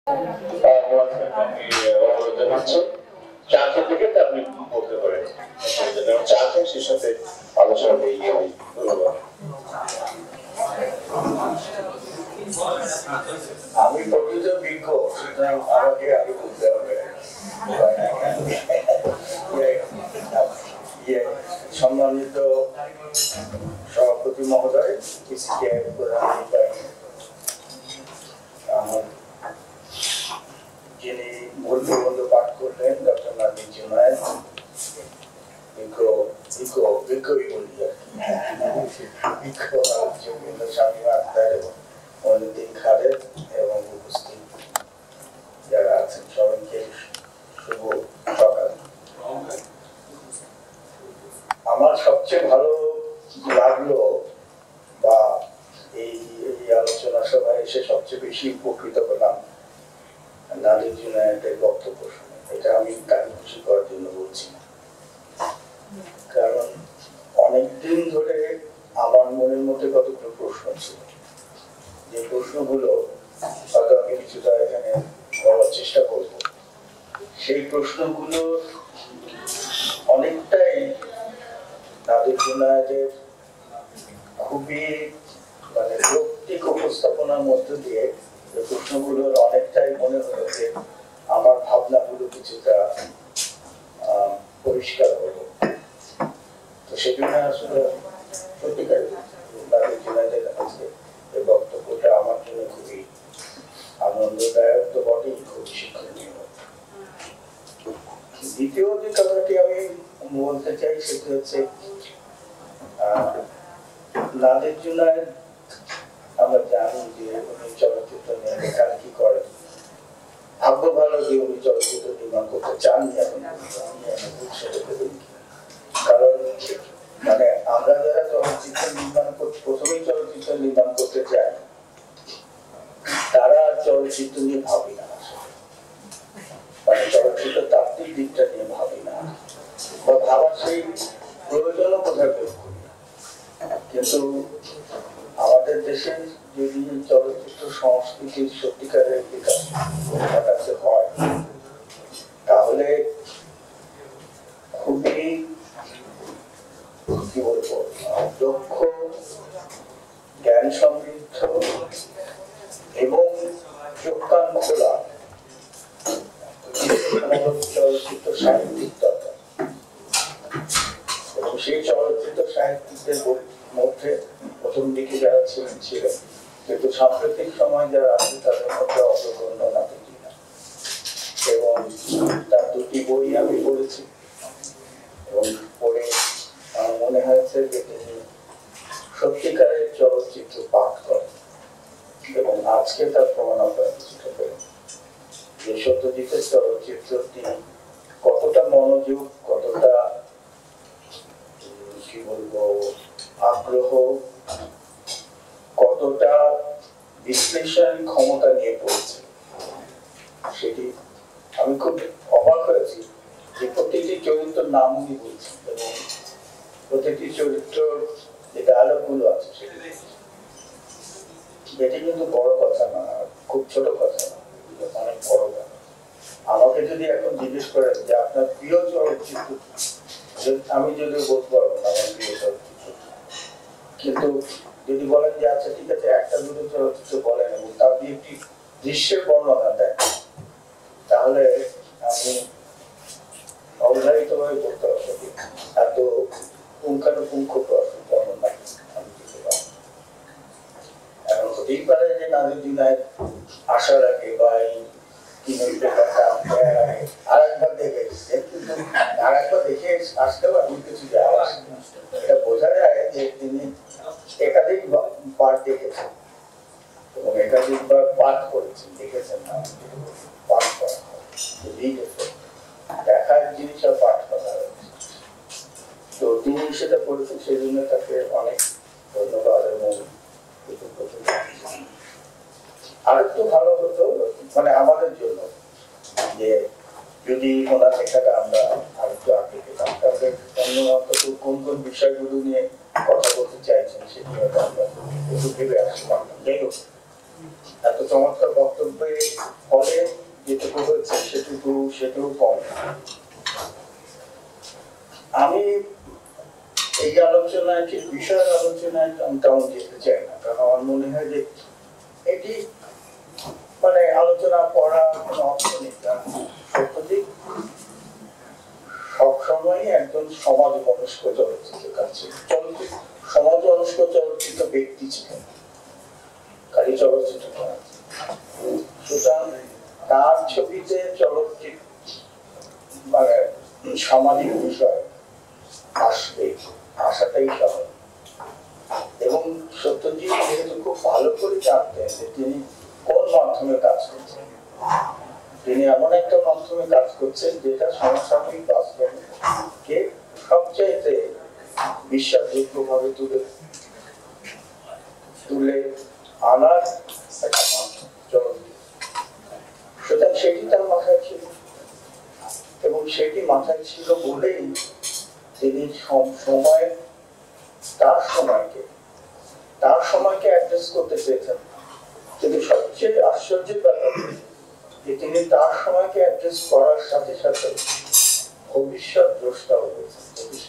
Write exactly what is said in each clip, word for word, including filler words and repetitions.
চা খেতে খেতে আপনি বলতে পারেন, চা খেয়ে সে সাথে আলোচনা এগিয়ে হয়। ধন্যবাদ। আমি প্রকৃত বিজ্ঞ, সুতরাং আমাকে আগে বলতে হবে। সম্মানিত সভাপতি মহোদয়, যিনি মূল প্রবন্ধ পাঠ করলেন ডক্টর নাদির জুনায়েদ, বিজ্ঞ বিজ্ঞ বিজ্ঞই বলি আর কি, বিজ্ঞ স্বামী আক্তার এবং মনিউদ্দিন খালেদ এবং উপস্থিত যারা আছেন সবাইকে শুভ সকাল। আমার সবচেয়ে ভালো লাগলো বা এই আলোচনা সভায় এসে সবচেয়ে বেশি উপকৃত হলাম নাদির জুনায়েদের বক্তব্য শুনে। এটা আমি তাকে খুশি করার জন্য বলছি না, কারণ অনেকদিন ধরে আমার মনের মধ্যে কতগুলো প্রশ্ন ছিল, যে প্রশ্নগুলো হয়তো আমি কিছুটা এখানে বলার চেষ্টা করব। সেই প্রশ্নগুলো অনেকটাই নাদির জুনায়েদের খুবই মানে যৌক্তিক উপস্থাপনার মধ্য দিয়ে প্রশ্নগুলোর অনেকটাই মনে হলো যে আমার ভাবনাগুলো কিছুটা পরিষ্কার হলো। তো সেজন্য আসলে সত্যিকার নাদির জুনায়েদের আজকে এই বক্তব্যটা আমার জন্য খুবই আনন্দদায়ক তো বটেই, খুবই শিক্ষণীয়। দ্বিতীয় যে কথাটি আমি বলতে চাই সেটি হচ্ছে নাদির জুনায়েদ, আমরা জানি যে উনি চলচ্চিত্র নিয়ে লেখালেখি করেন। ভাগ্য ভালো যে উনি চলচ্চিত্র নির্মাণ করতে চাননি এখন, কারণ মানে আমরা যারা চলচ্চিত্র নির্মাণ প্রথমেই চলচ্চিত্র নির্মাণ করতে চাই তারা চলচ্চিত্র নিয়ে ভাবি না, মানে চলচ্চিত্র তাত্ত্বিক দিকটা নিয়ে ভাবি না বা ভাবার সেই প্রয়োজনও কোথায় বোধ করি না। কিন্তু আমাদের দেশে যদি চলচ্চিত্র সংস্কৃতির সত্যিকারের বিকাশ কাছে হয় তাহলে খুবই কি বলবো দক্ষ, জ্ঞান সমৃদ্ধ এবং চোখ কান খোলা চলচ্চিত্র সাহিত্যিক দরকার। এবং সেই চলচ্চিত্র সাহিত্যিকদের মধ্যে প্রথম দিকে যারা ছিলেন ছিলেন কিন্তু সাম্প্রতিক সময় যারা আছে তাদের মধ্যে অগ্রগণ্য নাদির জুনায়েদ। এবং তার দুটি বই আমি পড়েছি এবং পড়ে আমার মনে হয়েছে যে তিনি সত্যিকারের চলচ্চিত্র পাঠ করেন এবং আজকে তার প্রমাণ আপনারা কিছুটা পেলেন যে সত্যজিতের চলচ্চিত্রটি কতটা মনোযোগ, কতটা কি বলবো আগ্রহ, কতটা বিশ্লেষণ ক্ষমতা নিয়ে পড়েছে সেটি আমি খুব অবাক হয়েছি যে প্রতিটি চরিত্রের নাম উনি বলছেন এবং প্রতিটি চরিত্র যে ডায়ালগ গুলো আছে সেটি এটি কিন্তু বড় কথা না, খুব ছোট কথা না, অনেক বড় কথা। আমাকে যদি এখন জিজ্ঞেস করেন যে আপনার প্রিয় চলচ্চিত্র, আমি যদি বলতে পারবো না আমার প্রিয় চলচ্চিত্র, কিন্তু যদি বলেন যে আচ্ছা ঠিক আছে একটা দুটো চলচ্চিত্র বলেন এবং তার দিয়ে একটি দৃশ্যের বর্ণনা দেন, তাহলে আমি অবধারিত ভাবে বলতে পারবো এত পুঙ্খানুপুঙ্খ বর্ণনা আমি দিতে পারবো। এখন হতেই পারে যে নাদির জুনায়েদ আসার আগে বা এই আর একবার দেখে এসছে, কিন্তু আর একবার দেখে আসতেও আমি কিছু যায় আসে না। এটা বোঝা যায় যে তিনি একাধিক পাঠ দেখেছেন এবং একাধিকবার পাঠ করেছেন, দেখেছেন না পাঠ করা লিখেছেন, দেখার জিনিস আর পাঠ করা হয়েছে। তো তিনি সেটা করেছেন, সেই জন্য তাকে অনেক ধন্যবাদ এবং আরেকটু ভালো হতো মানে আমাদের জন্য যে যদি ওনার লেখাটা আমরা আরেকটু আগে পেতাম, তাহলে অন্য অন্তত কোন কোন বিষয়গুলো নিয়ে কথা বলতে চাইছেন সেটি হয়তো আমরা একটু ভেবে আসতে পারতাম। যাই হোক, এত চমৎকার বক্তব্যের ফলে সেটাও কম। আমি এই আলোচনায় ঠিক বিষয়ের আলোচনায় আমি তেমন যেতে চাই না, কারণ আমার মনে হয় যে এটি মানে আলোচনা করা কোনো অর্থ নেই। সত্যজিৎ সবসময় একজন সমাজ মনস্ক চলচ্চিত্র কাছে সমাজ মনস্ক চলচ্চিত্র ব্যক্তি ছিলেন, খালি চলচ্চিত্র করা। সুতরাং তার ছবিতে চলচ্চিত্র মানে সামাজিক বিষয় আসবে, আসাটাই স্বাভাবিক। এবং সত্যজিৎ যেহেতু খুব ভালো করে জানতেন যে তিনি কোন মাধ্যমে কাজ করছেন, তিনি এমন একটা মাধ্যমে কাজ করছেন যেটা সমসাময়িক বাস্তবকে সবচাইতে বিশ্বাসযোগ্য ভাবে তুলে তুলে আনার একটা মাধ্যম চলচ্চিত্র। সুতরাং সেটি তার মাথায় ছিল, এবং সেটি মাথায় ছিল বলেই তিনি সব সময় তার সময়কে তার সময়কে অ্যাড্রেস করতে চেয়েছেন। কিন্তু সবচেয়ে আশ্চর্যের ব্যাপার যে তিনি তার সময়কে অ্যাড্রেস করার সাথে সাথে ভবিষ্যৎ দ্রষ্টাও হয়েছেন,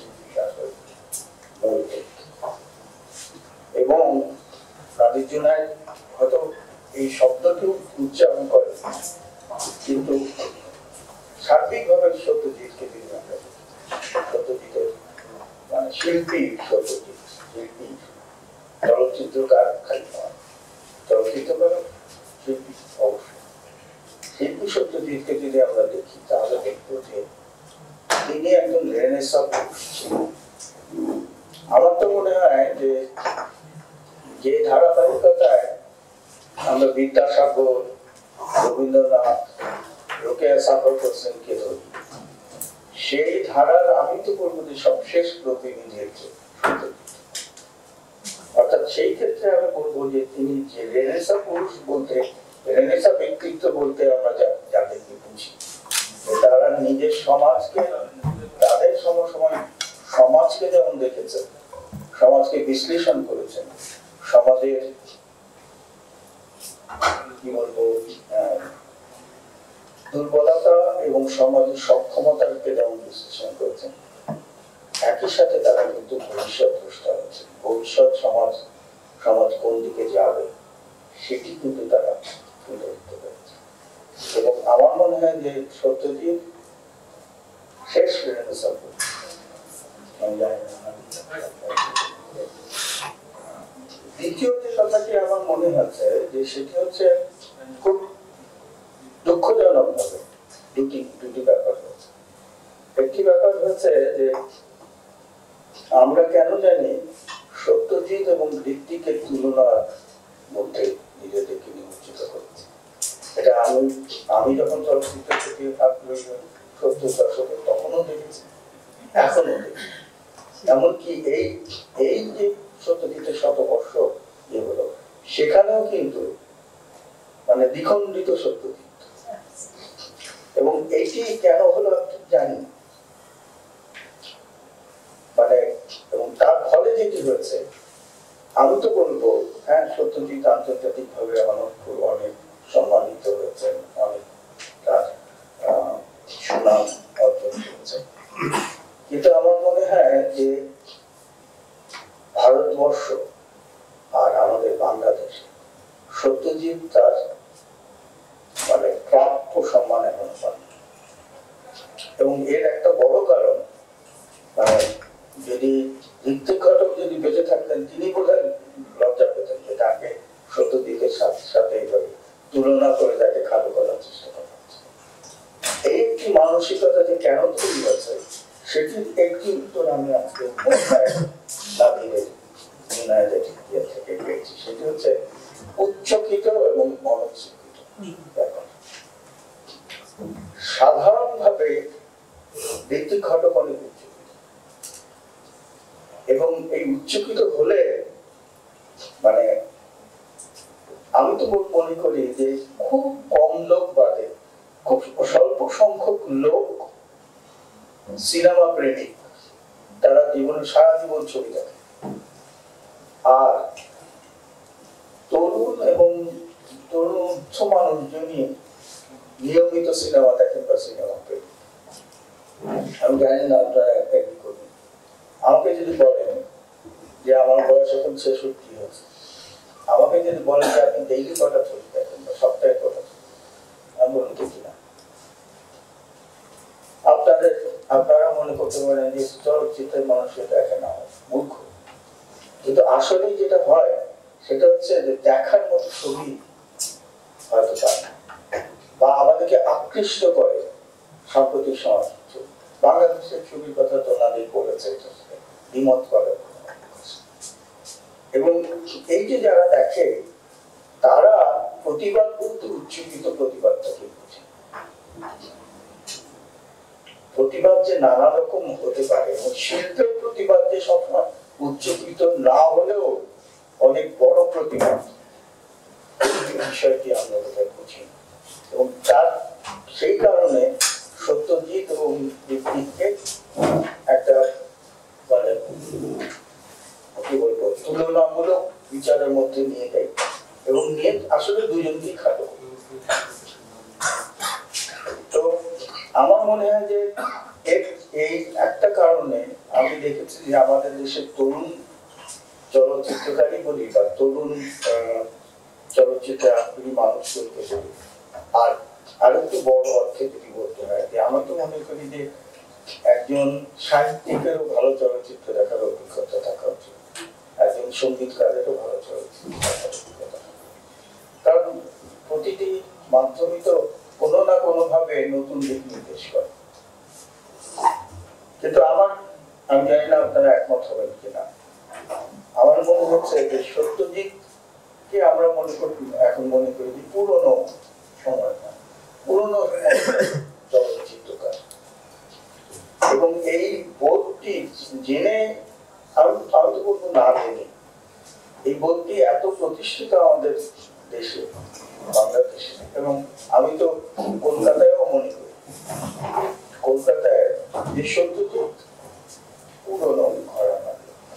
এবং রাজীব জুনায়েদ হয়তো এই শব্দটিও উচ্চারণ করেন, কিন্তু সার্বিকভাবে সত্যজিৎকে তিনি সত্যজিতের মানে শিল্পী, সত্যজিৎ শিল্পী, চলচ্চিত্রকার খালি নয়, চলচ্চিত্রকার শিল্পী অবশ্যই। শিল্পী সত্যজিৎকে যদি আমরা দেখি তাহলে দেখবো যে তিনি একজন রেনেসাঁ পুরুষ ছিলেন। আমার তো মনে হয় যে যে ধারাবাহিকতায় আমরা বিদ্যাসাগর, রবীন্দ্রনাথ, রোকেয়া সাফর হোসেনকে ধরি, সেই ধারার আমি তো বলবো যে সবশেষ প্রতিনিধি হচ্ছে। অর্থাৎ সেই ক্ষেত্রে আমি বলবো যে তিনি যে রেনেসাঁ পুরুষ বলতে, রেনেসাঁ ব্যক্তিত্ব বলতে আমরা যাদেরকে বুঝি, তারা নিজের সমাজকে, তাদের সমসময় সমাজকে যেমন দেখেছেন, সমাজকে বিশ্লেষণ করেছেন, সমাজের কি বলবো দুর্বলতা এবং সমাজের সক্ষমতাকে যেমন বিশ্লেষণ করেছেন, একই সাথে তারা কিন্তু ভবিষ্যৎ দ্রষ্টা হচ্ছে। ভবিষ্যৎ সমাজ সমাজ কোন দিকে যাবে সেটি কিন্তু তারা তুলে ধরতে পেরেছে। এবং আমার মনে হয় যে সত্যজিৎ শেষ রেনেসাঁ পুরুষ। দ্বিতীয় যে কথাটি আমার মনে হচ্ছে যে সেটি হচ্ছে খুব দুঃখজনক ভাবে দুটি দুটি ব্যাপার হচ্ছে। একটি ব্যাপার হচ্ছে যে আমরা কেন জানি সত্যজিৎ এবং ঋত্বিকের তুলনার মধ্যে নিজেদেরকে নিমজ্জিত করছি। এটা আমি আমি যখন চলচ্চিত্র থেকে সত্তর দশকে তখনও দেখেছি, এখনো দেখি। এমনকি এই এই যে সত্যজিতের শতবর্ষ যেগুলো, সেখানেও কিন্তু মানে দ্বিখণ্ডিত সত্যজিৎ। এবং এইটি কেন হলো জানি মানে, এবং তার ফলে যেটি হয়েছে আমি তো বলবো, হ্যাঁ সত্যজিৎ আন্তর্জাতিক ভাবে অনেক অনেক সম্মানিত হয়েছেন, অনেক তার সুনাম অর্জন করেছেন। কিন্তু আমার মনে হয় যে ভারতবর্ষ আর আমাদের বাংলাদেশে সত্যজিৎ তার মানে প্রাপ্য সম্মান এখনো পান। এবং এর একটা বড় কারণ মানে যদি ঋত্বিক ঘটক যদি বেঁচে থাকতেন তিনি বোধহয় লজ্জা পেতেন যে তাকে সত্যজিতের সাথে সাথে এইভাবে তুলনা করে তাকে খাটো করার চেষ্টা করা হচ্ছে। এই একটি মানসিকতা যে কেন তৈরি হয়েছে সেটির একটি উত্তর আমি আজকে থেকে পেয়েছি। সেটি হচ্ছে উচ্চকিত এবং অনচ্ছিত ব্যাপার। সাধারণভাবে ঋত্বিক ঘটক অনেক উচ্চকিত, এবং এই উচ্চকিত হলে মানে আমি তো মনে করি যে খুব কম লোক বাদে খুব স্বল্প সংখ্যক লোক সিনেমা প্রেমিক, তারা জীবনে সারা জীবন ছবি দেখে। আর তরুণ এবং তরুণ উচ্চ মানুষজনই নিয়মিত সিনেমা দেখেন বা সিনেমা প্রেমী, আমি জানি না আপনারা এগ্রি করবেন। আমাকে যদি বলেন যে আমার বয়স এখন ছেষট্টি হচ্ছে, আমাকে যদি বলেন যে আপনি ডেইলি কটা ছবি দেখেন বা সপ্তাহে কটা ছবি, আমি বলি দেখি না। আপনাদের আপনারা মনে করতে পারেন যে চলচ্চিত্রের মানুষের দেখে না, মূর্খ। কিন্তু আসলে যেটা হয় সেটা হচ্ছে যে দেখার মতো ছবি হয়তো পায় না, বা আমাদেরকে আকৃষ্ট করে সাম্প্রতিক সমাজ। বাংলাদেশের ছবির কথা তো নাদি বলেছে, দ্বিমত করে। এবং এই যে যারা দেখে তারা প্রতিবাদ করতে উচ্চকিত প্রতিবাদটাকে বুঝে। প্রতিবাদ যে নানা রকম হতে পারে এবং শিল্পের প্রতিবাদ যে সবসময় উচ্চকিত না হলেও অনেক বড় প্রতিবাদ, বিষয়টি আমরা বোধহয় বুঝি। এবং তার সেই কারণে সত্যজিৎ এবং দীপ্তিকে একটা মানে কি বলবো তুলনামূলক বিচারের মধ্যে নিয়ে দেয় এবং নিয়ে আসলে দুজনকেই খাটো। তো আমার মনে হয় যে এই একটা কারণে আমি দেখেছি যে আমাদের দেশের তরুণ চলচ্চিত্রকারী বলি বা তরুণ চলচ্চিত্র মানুষদেরকে বলি, আর আর একটু বড় অর্থে যদি বলতে হয় যে আমার তো মনে করি যে একজন সাহিত্যিকেরও ভালো চলচ্চিত্র দেখার অভিজ্ঞতা থাকা উচিত, একজন সঙ্গীতকারেরও ভালো চলচ্চিত্র দেখার অভিজ্ঞতা। কারণ প্রতিটি মাধ্যমই তো কোনো না কোনো ভাবে নতুন দিক নির্দেশ করে। কিন্তু আমার আমি জানি না আপনারা একমত হবেন কিনা, আমার মনে হচ্ছে যে সত্যজিৎকে আমরা মনে করি এখন মনে করি যে পুরনো সময় না, পুরনো চলচ্চিত্রকার। এবং এই বোধটি জেনে আমি আমি তো বলবো না জেনে, এই বোধটি এত প্রতিষ্ঠিত আমাদের দেশে, বাংলাদেশে। এবং আমি তো কলকাতায়ও মনে করি কলকাতায় যে সত্যজিৎ পুরনো ঘরানা।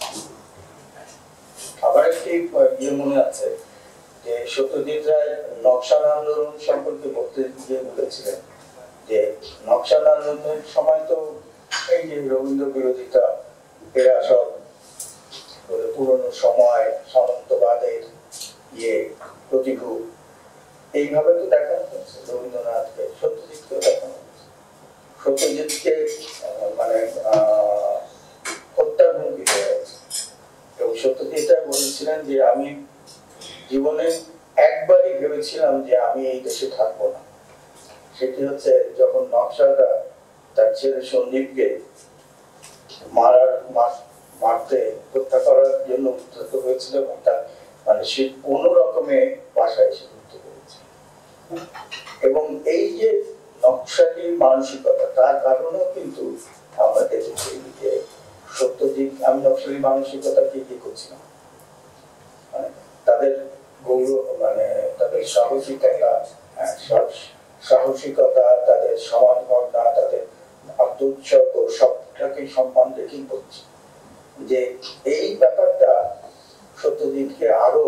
আবার একটি ইয়ে মনে আছে যে সত্যজিৎ রায় নকশাল আন্দোলন সম্পর্কে বলতে গিয়ে বলেছিলেন যে নকশাল আন্দোলনের সময় তো এই যে রবীন্দ্র বিরোধিতা, এরা সব পুরনো সময় সামন্তবাদের ইয়ে প্রতিভূ, এইভাবে তো দেখানো হচ্ছে। রবীন্দ্রনাথকে সত্যজিৎকেও দেখানো হচ্ছে, সত্যজিৎকে মানে আহ হত্যার হুমকি দেওয়া হয়েছে। এবং সত্যজিৎ রায় বলেছিলেন যে আমি জীবনে একবারই ভেবেছিলাম যে আমি এই দেশে থাকবো না, সেটি হচ্ছে যখন নকশালরা তার ছেলে সন্দীপকে মারার মারতে হত্যা করার জন্য উদ্ধত হয়েছিল এবং তার মানে সে কোনো রকমে বাসায় এসে ঢুকতে পেরেছে। এবং এই যে নকশালি মানসিকতা, তার কারণেও কিন্তু আমরা দেখেছি যে সত্যজিৎ, আমি নকশালি মানসিকতা কি কি করছিলাম, মানে তাদের গৌরব, মানে তাদের সাহসিকতা, সাহসিকতা তাদের সমাজ ভাবনা, তাদের আত্মোৎসর্গ, সবটাকে সম্মান রেখেই বলছি যে এই ব্যাপারটা সত্যজিৎকে আরো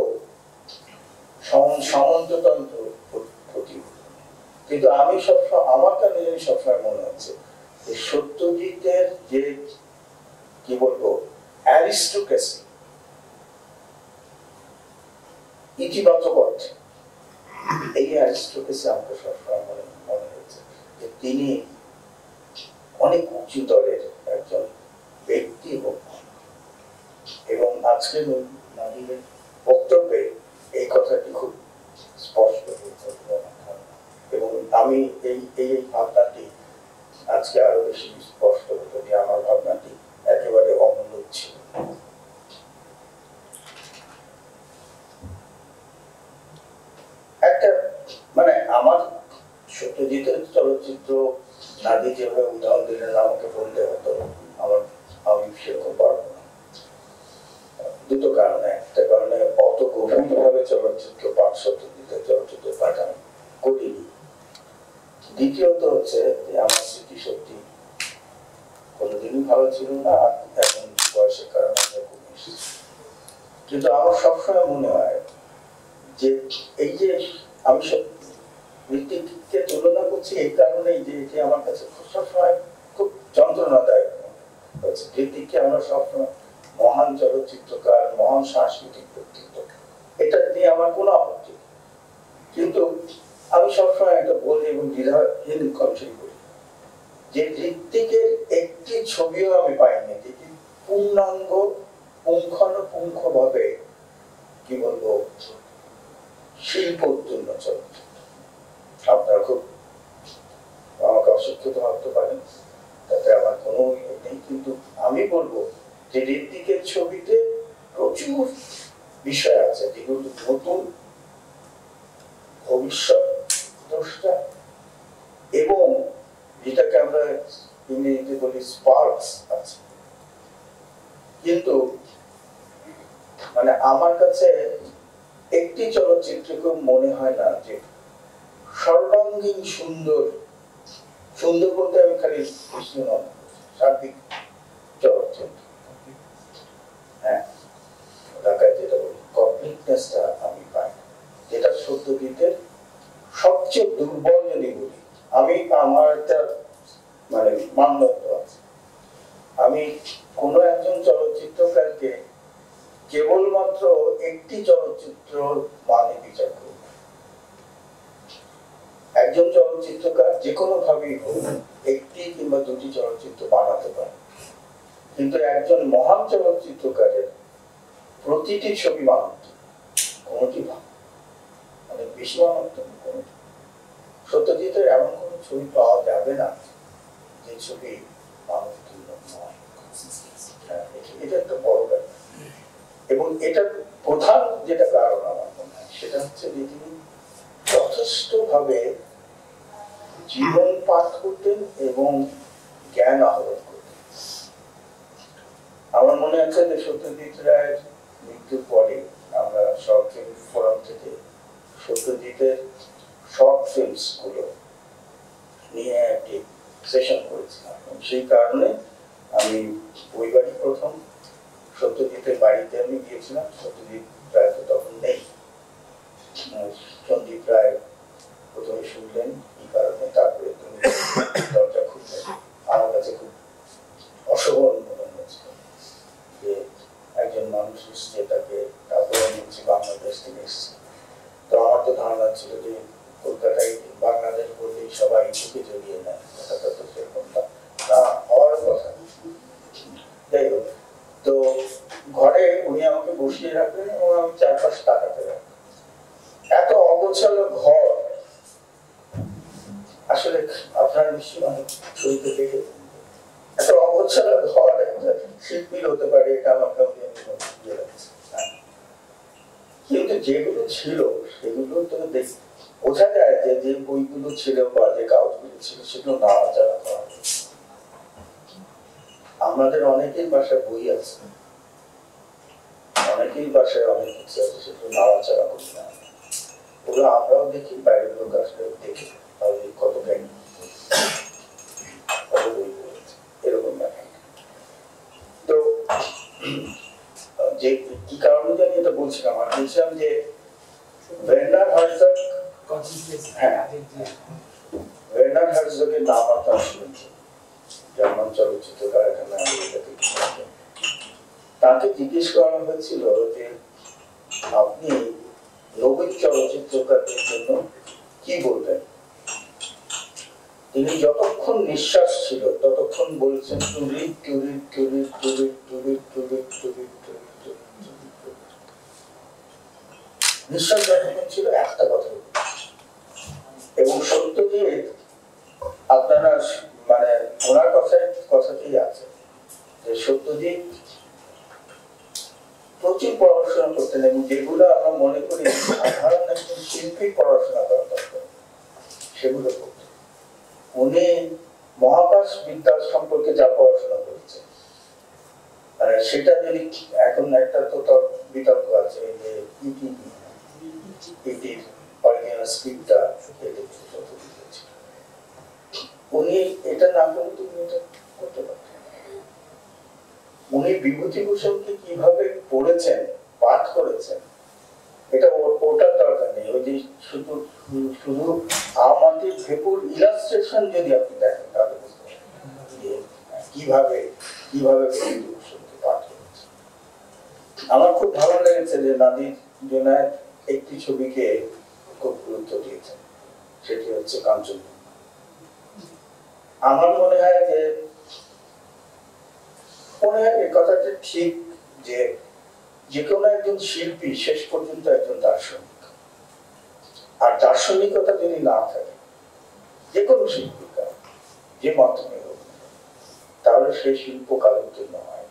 সামন্ততন্ত্র প্রতি। কিন্তু আমি সবসময় আমার কাছে সবসময় মনে হচ্ছে যে সত্যজিতের যে কি বলবো অ্যারিস্টোক্রেসি, ইতিবাচক অর্থে এই অ্যারিস্টোক্রেসি আমাকে সবসময় মনে মনে হচ্ছে যে তিনি অনেক উঁচু দরের একজন ব্যক্তি এবং আজকে নারীদের বক্তব্যে এই কথাটি খুব স্পষ্ট হয়েছে। এবং আমি এই এই ভাবনাটি আজকে আরো বেশি স্পষ্ট হতো যে আমার ভাবনাটি একেবারে অমূলক ছিল। একটা মানে আমার সত্যজিতের চলচ্চিত্র নাদি যেভাবে উদাহরণ দিলেন আমাকে বলতে হতো, আমার আমি সেরকম পারবো না। দুটো কারণে, একটা কারণে অত গভীরভাবে চলচ্চিত্র পাঠ সত্যজিতের চলচ্চিত্র পাঠ আমি করিনি। দ্বিতীয়ত হচ্ছে যে আমার স্মৃতি শক্তি কোনোদিনই ভালো ছিল না, এখন বয়সের কারণে কমে এসেছে। কিন্তু আমার সবসময় মনে হয় যে এই যে আমি ঋত্বিককে তুলনা এই কারণেই যে এটি আমার কাছে সবসময় খুব যন্ত্রণাদায়ক হয়েছে। ঋত্বিককে আমরা সবসময় মহান চলচ্চিত্রকার, মহান সাংস্কৃতিক ব্যক্তিত্ব, এটা নিয়ে আমার কোনো আপত্তি, কিন্তু আমি সবসময় একটা বলি এবং দ্বিধাহীন কণ্ঠে বলি যে ঋত্বিকের একটি ছবিও আমি পাইনি যেটি পূর্ণাঙ্গ পুঙ্খানুপুঙ্খ ভাবে কি বলবো শিল্পোত্তীর্ণ চলচ্চিত্র। আপনারা খুব আমাকে অশিক্ষিত ভাবতে পারেন, তাতে আমার কোনো নেই, কিন্তু আমি বলবো যে ঋত্বিকের ছবিতে প্রচুর বিষয় আছে যেগুলো নতুন, ভবিষ্যৎ দ্রষ্টা, এবং যেটাকে আমরা ইংরেজিতে বলি স্পার্কস আছে। কিন্তু মানে আমার কাছে একটি চলচ্চিত্রকে মনে হয় না যে সর্বাঙ্গীন সুন্দর, সুন্দর বলতে আমি খালি কৃষ্ণ নয়, সার্বিক চলচ্চিত্র, হ্যাঁ ঢাকায় যেটা বলি কমপ্লিটনেসটা আমি পাই, যেটা সত্যজিতের সবচেয়ে দুর্বল যদি বলি, আমি আমার একটা মানে মানদণ্ড আছে, আমি কোনো একজন চলচ্চিত্রকারকে কেবলমাত্র একটি চলচ্চিত্র মানে বিচার করব। একজন চলচ্চিত্রকার যে কোনো ভাবেই হোক একটি কিংবা দুটি চলচ্চিত্র বানাতে পারে, কিন্তু একজন মহান চলচ্চিত্রকারের প্রতিটি ছবি মারাত্মক, কোনটি ভালো অনেক বেশি মারাত্মক, কোনটি। সত্যজিতের এমন কোন ছবি পাওয়া যাবে না যে ছবি মারাত্মক নয়। এটা একটা বড় ব্যাপার, এবং এটার প্রধান যেটা কারণ আমার মনে হয় সেটা হচ্ছে যে তিনি যথেষ্ট ভাবে জীবন পাঠ করতেন এবং জ্ঞান আহরণ করতেন। আমার মনে আছে যে সত্যজিৎ রায়ের মৃত্যুর পরে আমরা শর্ট ফিল্ম ফোরাম থেকে সত্যজিতের শর্ট ফিল্মস গুলো নিয়ে একটি সেশন করেছিলাম, সেই কারণে আমি ওই বাড়ি প্রথম সত্যজিতের বাড়িতে আমি গিয়েছিলাম। সত্যজিৎ রায় তো তখন নেই, সন্দীপ রায় প্রথমে শুনলেন কি কারণে, তারপরে তুমি দরজা খুললেন। আমার কাছে খুব অশোভন মনে হয়েছিল যে একজন মানুষ এসছে, তাকে তারপরে আমি হচ্ছে বাংলাদেশ থেকে এসছে। তো আমার তো ধারণা ছিল যে কলকাতায় বাংলাদেশ বললেই সবাই ঢুকে জড়িয়ে নেয়, কথাটা তো সেরকম না হওয়ার কথা। যাই হোক, তো ঘরে উনি আমাকে বসিয়ে রাখলেন এবং আমি চারপাশ তাকাতে রাখলাম। এত অগোছালো ঘর, আসলে আপনার নিশ্চয়ই অনেক ছবিতে দেখে, এত অগোছালো ঘর একটা শিল্পীর হতে পারে এটা আমাকে বুঝিয়ে রাখছে। কিন্তু যেগুলো ছিল সেগুলো তো দেখ বোঝা যায় যে যে বইগুলো ছিল বা যে কাগজগুলো ছিল সেগুলো নাড়াচাড়া করা। আমাদের অনেকের বাসায় বই আছে, অনেকের বাসায় অনেক কিছু আছে, সেগুলো নাড়াচাড়া করি না। ওগুলো আমরাও দেখি, বাইরের লোক আসলে দেখি তাহলে কত জ্ঞানী এরকম ব্যাপার। তো যে কি কারণে জানি এটা বলছিলাম, আর বলছিলাম যে ভেন্ডার হার্জগ, হ্যাঁ ভেন্ডার হার্জগের নাম আপনারা শুনেছেন, জার্মান চলচ্চিত্রকার, এখানে আমেরিকাতে। তাকে জিজ্ঞেস করা হয়েছিল যে আপনি নবীন চলচ্চিত্রকারদের জন্য কি বলবেন। তিনি যতক্ষণ নিঃশ্বাস ছিল ততক্ষণ বলছেন টুরি টুরি টুরি টুরি টুরি টুরি টুরি টুরি। নিঃশ্বাস যতক্ষণ ছিল একটা কথা, এবং সত্যজিৎ আপনারা মানে ওনার কথায় কথাতেই আছে যে সত্যজিৎ প্রচুর পড়াশোনা করতেন, এবং যেগুলো আমরা মনে করি সাধারণ একজন শিল্পী পড়াশোনা করা দরকার সেগুলো করতেন। উনি মহাকাশ বিদ্যা সম্পর্কে যা পড়াশোনা করেছেন, আর সেটা যদি এখন একটা তো বিতর্ক আছে যে ইটির অরিজিনাল স্ক্রিপ্টটা উনি এটা না করে তুমি এটা করতে পারতেন। উনি বিভূতিভূষণকে কিভাবে পড়েছেন, পাঠ করেছেন, এটা ওটার দরকার নেই। ওই যে শুধু শুধু আমাদের ভেপুর ইলাস্ট্রেশন যদি আপনি দেখেন তাহলে বুঝতে কিভাবে কিভাবে পাঠ করেছে। আমার খুব ভালো লেগেছে যে নাদির জুনায়েদ একটি ছবিকে খুব গুরুত্ব দিয়েছেন, সেটি হচ্ছে কাঞ্চনজঙ্ঘা। আমার মনে হয় যে মনে হয় এই কথাটা ঠিক যে যে কোনো একজন শিল্পী শেষ পর্যন্ত একজন দার্শনিক, আর দার্শনিকতা যদি না থাকে যে কোনো শিল্পী যে মাধ্যমে হোক তাহলে সেই শিল্প কালোত্তীর্ণ হয়।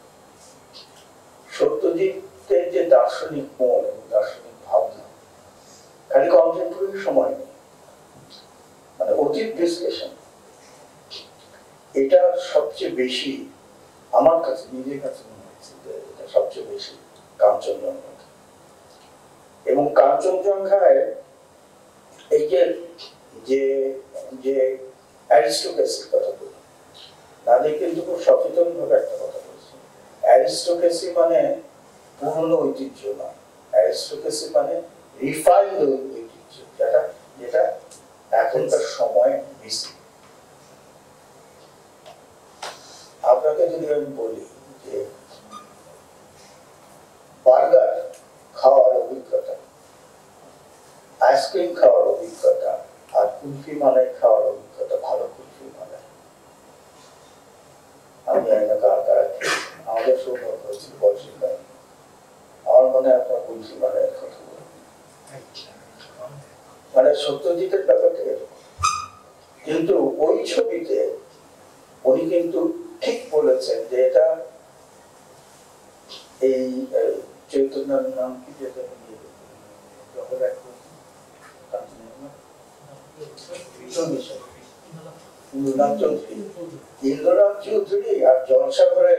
সত্যজিতের যে দার্শনিক মন এবং দার্শনিক ভাবনা খালি কন্টেম্পোরারি সময় নেই, মানে অতীত বিশ্লেষণ, এটা সবচেয়ে বেশি আমার কাছে নিজের কাছে মনে হচ্ছে যে এটা সবচেয়ে বেশি কাঞ্চনজঙ্ঘা। এবং কাঞ্চনজঙ্ঘায় এই যে যে যে অ্যারিস্টোক্রেসির কথা বলি, নাদি কিন্তু খুব সচেতন ভাবে একটা কথা বলছে। অ্যারিস্টোক্রেসি মানে পুরনো ঐতিহ্য নয়, অ্যারিস্টোক্রেসি মানে রিফাইন্ড ঐতিহ্য, যেটা যেটা এখনকার সময় বেশি। আপনাকে যদি আমি বলি যে বার্গার খাওয়ার অভিজ্ঞতা, আইসক্রিম খাওয়ার অভিজ্ঞতা আর কুলফি মালাই খাওয়ার অভিজ্ঞতা, ভালো কুলফি মালাই আমি কার কার আমাদের সৌভাগ্য হয়েছিল বয়সের কারণে। আমার মনে হয় আপনার কুলফি মালাইয়ের কথা বলবো, মানে সত্যজিতের ব্যাপারটা এরকম। কিন্তু ওই ছবিতে উনি কিন্তু ঠিক বলেছেন যে এটা এই চৈতন্যের নাম কি, যেটা ইন্দ্রনাথ চৌধুরী আর জনসাগরের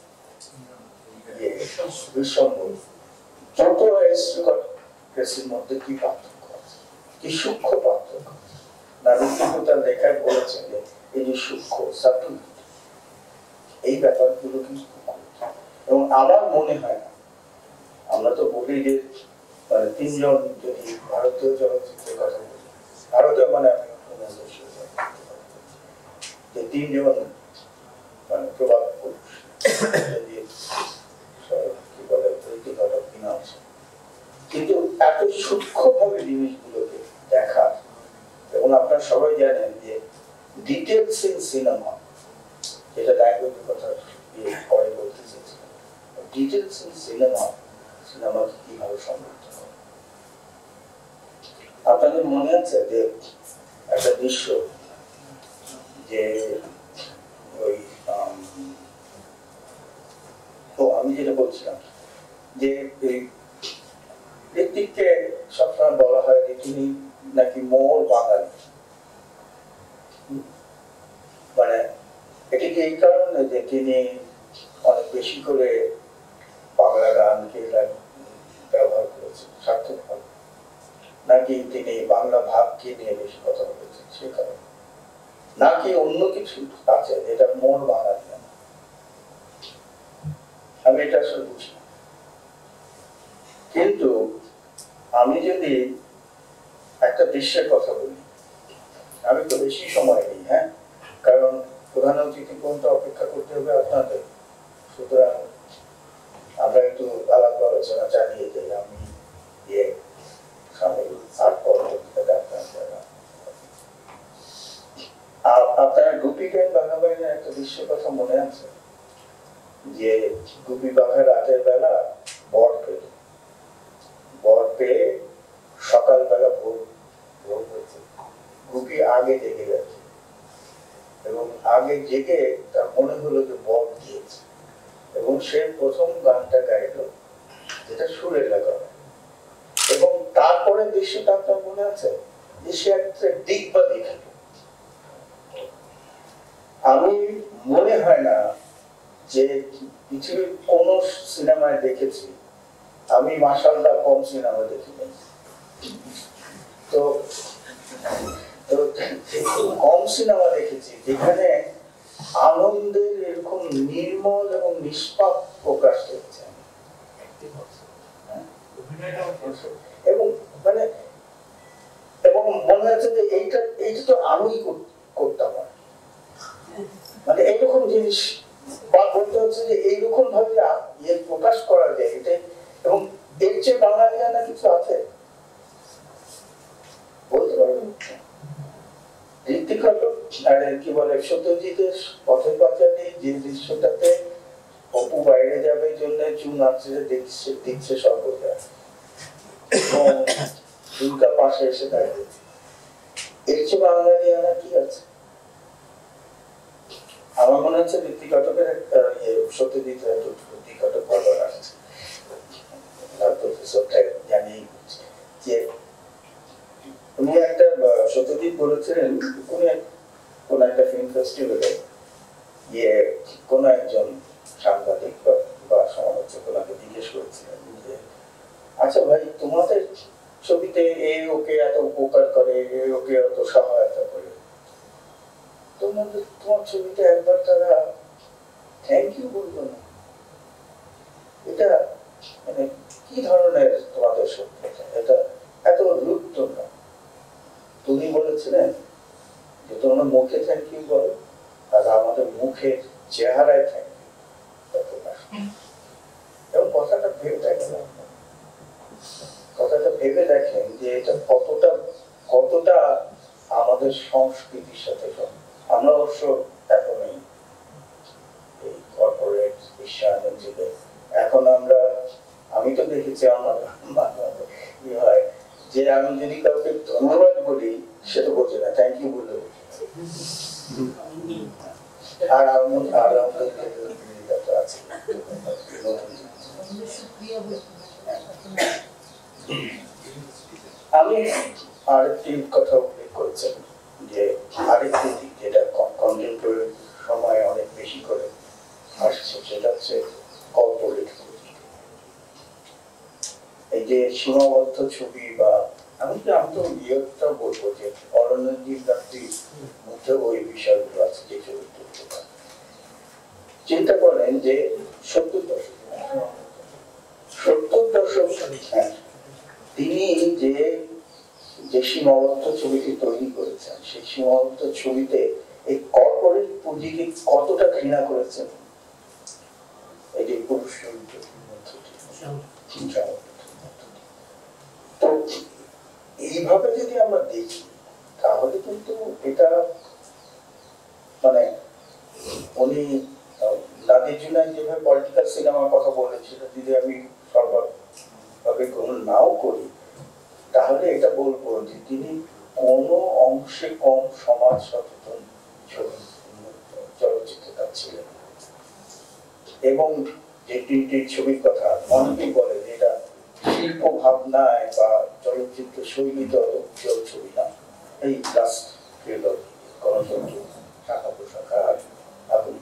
যত অ্যারিস্টোক্রেসির মধ্যে কি পার্থক্য আছে, কি সূক্ষ্ম পার্থক্য। নাদি কিন্তু তার লেখায় বলেছেন যে এই যে সূক্ষ্ম সাটল এই ব্যাপারগুলো কিন্তু, এবং আমার মনে হয় না, আমরা তো বলি যে মানে তিনজন যদি ভারতীয় চলচ্চিত্রের কথা বলি, ভারতীয় মানে আমি যে তিনজন মানে প্রভাব পুরুষ কি বলে কিনা আছে, কিন্তু এত সূক্ষ্ম ভাবে জিনিসগুলোকে দেখা। এবং আপনারা সবাই জানেন যে ডিটেলস ইন সিনেমা, যেটা ল্যাঙ্গুয়েজের কথা পরে বলতে চেয়েছিলাম, ডিটেলস ইন সিনেমা সিনেমাকে কিভাবে সমৃদ্ধ করে। আপনাদের মনে আছে যে একটা দৃশ্য, যে ওই তো আমি যেটা বলছিলাম যে ঋত্বিককে সবসময় বলা হয় যে তিনি নাকি মোর বাঙালি, মানে এটিকে এই কারণে যে তিনি অনেক বেশি করে বাংলা গানকে ব্যবহার করেছেন সার্থকভাবে, নাকি তিনি বাংলা ভাবকে নিয়ে বেশি কথা বলেছেন সে কারণে, নাকি অন্য কিছু আছে যেটা মোর বাঙালি না, আমি এটা আসলে বুঝি না। কিন্তু আমি যদি একটা দৃশ্যের কথা বলি, আমি তো বেশি সময় নেই, হ্যাঁ, কারণ প্রধান অতিথি পর্যন্ত অপেক্ষা করতে হবে আপনাদের, সুতরাং আমরা একটু আলাপ আলোচনা চালিয়ে যাই। আমি ইয়ে সামনে আট পরবর্তীতে আপনার গুপি গান বাঘা বাইনের একটা দৃশ্যের কথা মনে আছে, যে গুপি বাঘা রাতের বেলা বর পেল, বর পেয়ে সকালবেলা ভোর ভোর হয়েছে, গুপি আগে জেগে গেছে এবং আগে জেগে তার মনে হলো যে বর দিয়েছে, এবং সে প্রথম গানটা গাইল যেটা সুরের লেখা, এবং তারপরে দৃশ্যটা আপনার মনে আছে যে সে একটা দিকবা দেখে। আমি মনে হয় না যে পৃথিবীর কোন সিনেমায় দেখেছি, আমি মাশাআল্লাহ কম সিনেমা দেখি, তো কম সিনেমা দেখেছি যেখানে আনন্দের এরকম নির্মল এবং নিষ্পাপ প্রকাশ হচ্ছে। মনে হচ্ছে যে এইটা এইটা তো আমি করতাম না, মানে এইরকম জিনিস বা বলতে হচ্ছে যে এইরকম ভাবে ইয়ে প্রকাশ করা যায় এটা, এবং এর চেয়ে বাঙালিয়ানা কিছু আছে বলতে পারবেন? ঋত্বিক আর কি বলে সত্যজিতের পথের পাঁচালী যে দৃশ্যটাতে অপু বাইরে যাবে জন্য চুন আঁচড়ে দেখছে দিচ্ছে সর্বদা, দুর্গা পাশে এসে দাঁড়িয়ে, এর চেয়ে বাঙালিয়ানা কি আছে? আমার মনে হচ্ছে ঋত্বিক ঘটকের একটা সত্যজিতের ঋত্বিক ঘটক ভালো আসছে, জানি যে উনি একটা সত্যজিৎ বলেছিলেন কোন একটা ফিল্ম ফেস্টিভ্যালে ইয়ে কোন একজন সাংবাদিক বা সমালোচক ওনাকে জিজ্ঞেস করেছিলেন যে আচ্ছা ভাই তোমাদের ছবিতে এ ওকে এত উপকার করে, এ ওকে এত সহায়তা করে, তোমাদের তোমার ছবিতে একবার তারা থ্যাংক ইউ বলতো না, এটা মানে কি ধরনের তোমাদের সত্যতা, এটা এত রূপ তোমরা। তুমি বলেছিলেন যে তোমরা মুখে থ্যাংক ইউ বলো আর আমাদের মুখের চেহারায় থ্যাংক ইউ, এবং কথাটা ভেবে দেখেন, কথাটা ভেবে দেখেন যে এটা কতটা কতটা আমাদের সংস্কৃতির সাথে। আমরা অবশ্য এখন এই কর্পোরেট বিশ্বায়নের যুগে এখন আমরা, আমি তো দেখেছি আমার কি হয় যে আমি যদি কাউকে ধন্যবাদ বলি সেটা বোঝে না, থ্যাংক ইউ বলে আর আর আছে। আমি আরেকটি কথা উল্লেখ করেছেন যে আরেকটি দিক যেটা কন্টেম্পোরারি সময় অনেক বেশি করে আসছে সেটা হচ্ছে কর্পোরেট। এই যে সীমাবদ্ধ ছবি বা আমি কি আমি তো ইয়েটা বলবো যে অরণ্যজিৎ রাত্রির মধ্যে ওই বিষয়গুলো আছে যে চরিত্রগুলো চিন্তা করেন যে সত্তর দশক সত্তর দশক তিনি যে যে সীমাবদ্ধ ছবিটি তৈরি করেছেন সেই সীমাবদ্ধ ছবিতে এই কর্পোরেট পুঁজিকে কতটা ঘৃণা করেছেন, এই যে পুরুষ তো এইভাবে যদি আমরা দেখি তাহলে কিন্তু এটা মানে উনি নাদির জুনায়েদ যেভাবে পলিটিক্যাল সিনেমার কথা বলেছিল যদি আমি সর্বভাবে গ্রহণ নাও করি তাহলে এটা বলবো যে তিনি কোনো অংশে কম সমাজ সচেতন চলচ্চিত্রকার ছিলেন। এবং যে তিনটি ছবির কথা অনেকেই বলে যে এটা শিল্প ভাবনায় বা চলচ্চিত্র শৈলীতে উজ্জ্বল ছবি না, এই লাস্ট গণতন্ত্র শাখা প্রশাখা আগুন,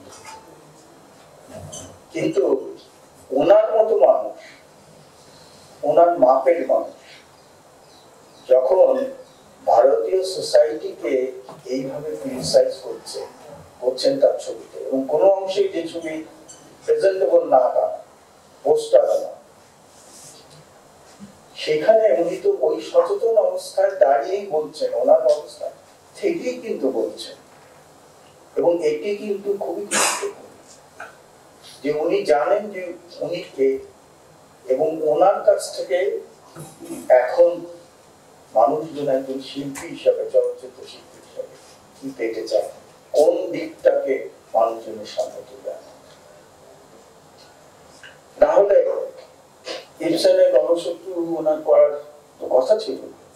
কিন্তু ওনার মতো মানুষ, ওনার মাপের মানুষ যখন ভারতীয় সোসাইটিকে এইভাবে ক্রিটিসাইজ করছে করছেন তার ছবিতে, এবং কোনো অংশে যে ছবি প্রেজেন্টেবল না তা পোস্টার না, সেখানে উনি তো ওই সচেতন অবস্থায় দাঁড়িয়েই বলছেন, ওনার অবস্থা থেকেই কিন্তু বলছেন। এবং এটি কিন্তু খুবই গুরুত্বপূর্ণ যে উনি জানেন যে উনি কে, এবং ওনার কাছ থেকে এখন মানুষজন একজন শিল্পী হিসাবে, চলচ্চিত্র শিল্পী হিসাবে কি পেতে চায়, কোন দিকটাকে মানুষজনের সামনে তুলে আনে। তাহলে ইরশাদের গণশত্রু ওনার করার তো কথা ছিল,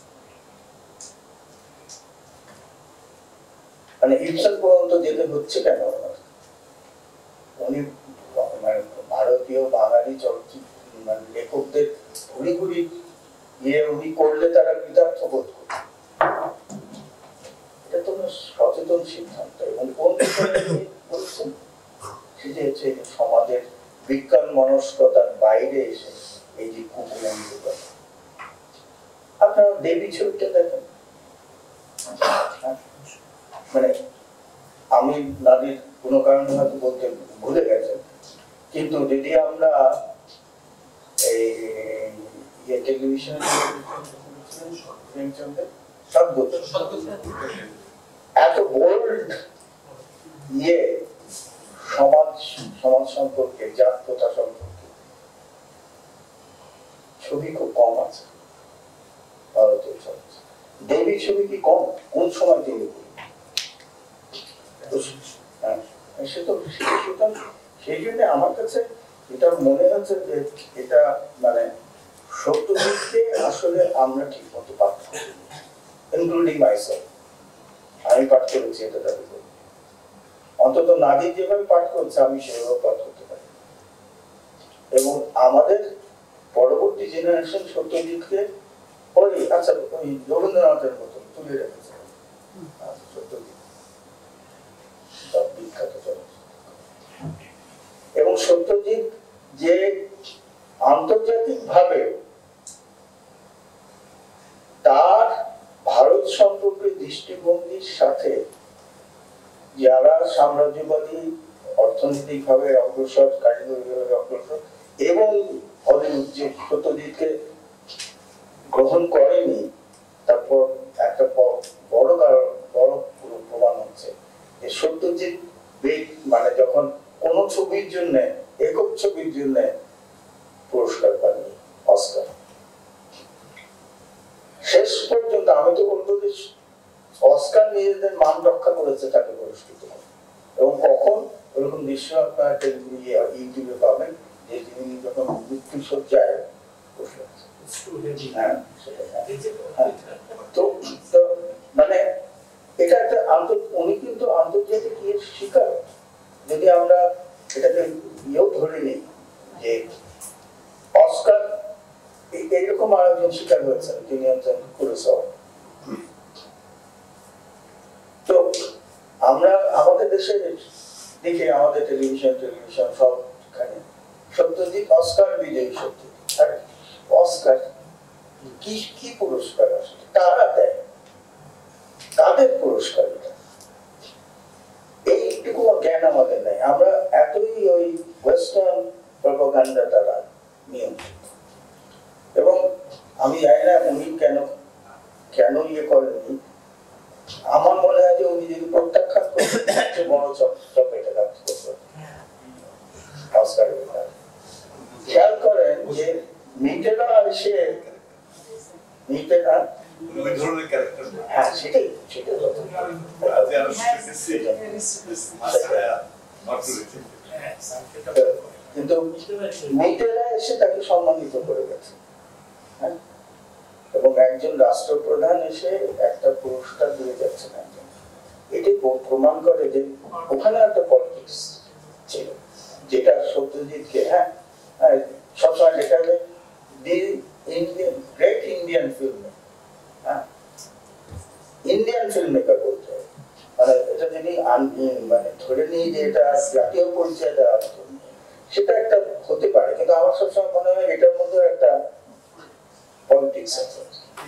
মানে ইরশাদ পর্যন্ত যেতে হচ্ছে কেন? উনি ভারতীয় বাঙালি চলচ্চিত্র মানে লেখকদের ঘুরি ঘুরি গিয়ে উনি করলে তারা কৃতার্থ বোধ করবে, এটা তো সচেতন সিদ্ধান্ত। এবং কোন বলছেন সেটা হচ্ছে সমাজের বিজ্ঞান মনস্কতার বাইরে এসে এই যে কুকুর, আপনারা দেবী ছবিটা দেখেন, মানে আমি নারীর কোনো কারণে হয়তো বলতে ভুলে গেছেন, কিন্তু যদি আমরা এই টেলিভিশনে সদ্গত এত বোল্ড ইয়ে সমাজ সমাজ সম্পর্কে জাত প্রথা সম্পর্কে ছবি খুব কম আছে ভারতীয় চলচ্চিত্র। দেবীর ছবি কি কম? কোন সময় তিনি সে তো সেই জন্য আমার কাছে এটা মনে হচ্ছে যে এটা মানে সত্যজিৎকে আসলে আমরা ঠিক মতো পাঠ করি, ইনক্লুডিং মাইসেলফ। আমি পাঠ করেছি এটা দাবি করি, অন্তত নাদির যেভাবে পাঠ করছে আমি সেভাবে পাঠ করতে পারি। এবং আমাদের পরবর্তী জেনারেশন সত্যজিৎকে ওই আচ্ছা ওই রবীন্দ্রনাথের মতন তুলে রেখেছে সত্যজিৎ বিখ্যাত চলচ্চিত্র। এবং সত্যজিৎ যে আন্তর্জাতিক ভাবে তার ভারত সম্পর্কে দৃষ্টিভঙ্গির সাথে যারা সাম্রাজ্যবাদী অর্থনৈতিক ভাবে অগ্রসর, কারিগরি ভাবে অগ্রসর এবং হলিউড যে সত্যজিৎকে গ্রহণ করেনি, তারপর একটা বড় কারণ বড় প্রমাণ হচ্ছে যে সত্যজিৎ মানে যখন কোন ছবির জন্য একক ছবির জন্য পুরস্কার পাননি অস্কার, শেষ পর্যন্ত আমি তো বলবো যে অস্কার নিজেদের মান রক্ষা করেছে তাকে পুরস্কৃত করে। এবং কখন ওরকম দৃশ্য আপনার ইউটিউবে পাবেন যে তিনি যখন মৃত্যু সজ্জায় বসে আছে, তো মানে এটা একটা উনি কিন্তু আন্তর্জাতিক ইয়ের শিকার। যদি আমরা এটাকে ইয়েও ধরে নিই যে অস্কার এইরকম আর একজন শিকার হয়েছেন, তিনি হচ্ছেন কুরোসাওয়া। তো আমরা আমাদের দেশে দেখি আমাদের টেলিভিশন টেলিভিশন সবখানে সত্যজিৎ অস্কার বিজয়ী সত্যজিৎ। আর অস্কার কি কি পুরস্কার আসলে তারা দেয়, তাদের পুরস্কার এটা, এইটুকু জ্ঞান আমাদের নেই। আমরা এতই ওই ওয়েস্টার্ন প্রপাগান্ডা দ্বারা নিয়ন্ত্রিত। এবং আমি জানি না উনি কেন কেন ইয়ে করেননি। আমার মনে হয় যে উনি যদি প্রত্যাখ্যান করতেন বড় চপ এটা কাজ করতে অস্কারের ব্যাপারে। খেয়াল করেন যে মিটেরা এসে মিটেরা হ্যাঁ সেটাই সেটাই কিন্তু মিটেরা এসে তাকে সম্মানিত করে গেছে। হ্যাঁ, এবং একজন রাষ্ট্রপ্রধান এসে একটা পুরস্কার দিয়ে যাচ্ছেন একজন, এটি প্রমাণ করে যে ওখানে একটা পলিটিক্স ছিল, যেটা সত্যজিৎকে হ্যাঁ সবসময় লেখা যায় the Indian great Indian film, হ্যাঁ ইন্ডিয়ান ফিল্ম মেকার বলতে মানে এটা যদি মানে ধরে নিই যে এটা জাতীয় পরিচয় দেওয়া হতো সেটা একটা হতে পারে, কিন্তু আমার সবসময় মনে হয় এটার মধ্যে একটা পলিটিক্স আছে।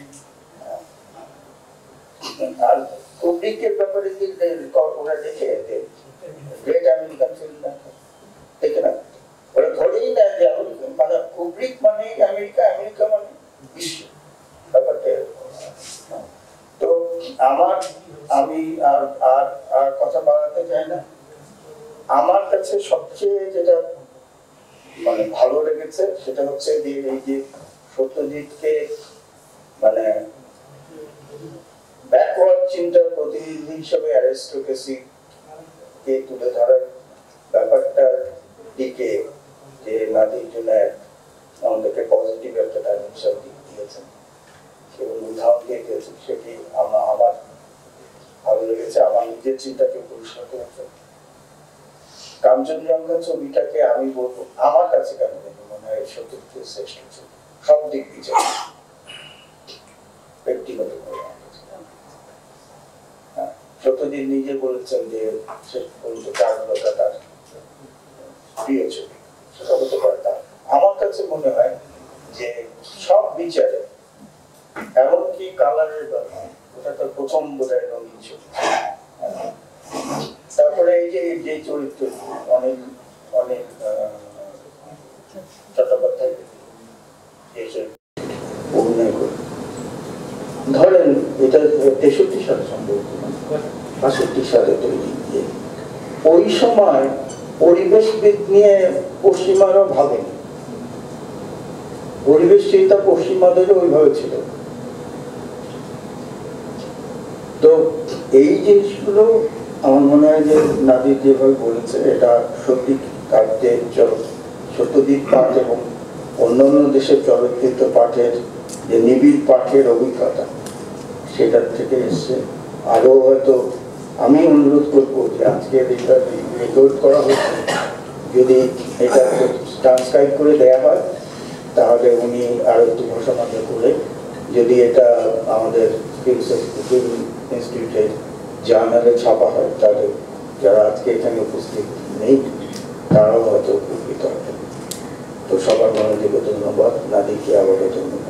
আর কুব্রিকের ব্যাপারে কি ওরা দেখে গ্রেট আমেরিকান ফিল্ম দেখে না, ওরা ধরেই না যে মানে কুব্রিক মানে আমেরিকা, আমেরিকা মানে বিশ্ব ব্যাপারটা। তো আমার আমি আর আর আর কথা বাড়াতে চাই না। আমার কাছে সবচেয়ে যেটা মানে ভালো লেগেছে সেটা হচ্ছে যে এই যে সত্যজিৎকে মানে ব্যাকওয়ার্ড চিন্তার প্রতিনিধি হিসেবে অ্যারিস্টোক্রেসি কে তুলে ধরার ব্যাপারটার দিকে যে নাদির জন্য আমাদেরকে পজিটিভ একটা ডাইমেনশন দিয়েছেন এবং উদাহরণ দিয়ে দিয়েছেন, সেটি আমার আমার ভালো লেগেছে। আমার নিজের চিন্তাকে পরিষ্কার করেছে। কাঞ্চনজঙ্ঘা ছবিটাকে আমি বলবো আমার কাছে কেন মনে হয় সত্যজিৎ শ্রেষ্ঠ ছবি সব দিক দিয়ে ব্যক্তিগত। সত্যজিৎ নিজে বলেছেন যে শেষ পর্যন্ত চারুলতা তার প্রিয় ছবি, সেটা হতে পারে। তার আমার কাছে মনে হয় যে সব বিচারে এমনকি কালারের ব্যাপার ওটা তার প্রথম বোধহয় রঙিন ছবি। তারপরে এই যে যে চরিত্র অনেক অনেক চট্টোপাধ্যায় অভিনয় করে ধরেন এটা তেষট্টি সালে সম্ভবত বাষট্টি সালে তৈরি। ওই সময় পরিবেশবিদ নিয়ে পশ্চিমারা ভাবেনি, পরিবেশ চিন্তা পশ্চিমাদেরও ওইভাবে ছিল। তো এই জিনিসগুলো আমার মনে হয় যে নাদির যেভাবে বলেছে এটা সত্যি তার যে সত্যজিৎ পাঠ এবং অন্যান্য দেশের চলচ্চিত্র পাঠের যে নিবিড় পাঠের অভিজ্ঞতা সেটার থেকে এসছে। আরো হয়তো আমি অনুরোধ করবো যে আজকে এটা রেকর্ড করা হচ্ছে, যদি এটা ট্রান্সক্রাইব করে দেয়া হয় তাহলে উনি আরো একটু ঘোষণা করে যদি এটা আমাদের ফিল্ম ইনস্টিটিউটের জার্নালে ছাপা হয় তাহলে যারা আজকে এখানে উপস্থিত নেই তারাও হয়তো উপকৃত হবে। তো সবার মনোযোগে ধন্যবাদ, নাদিকে আবারও ধন্যবাদ।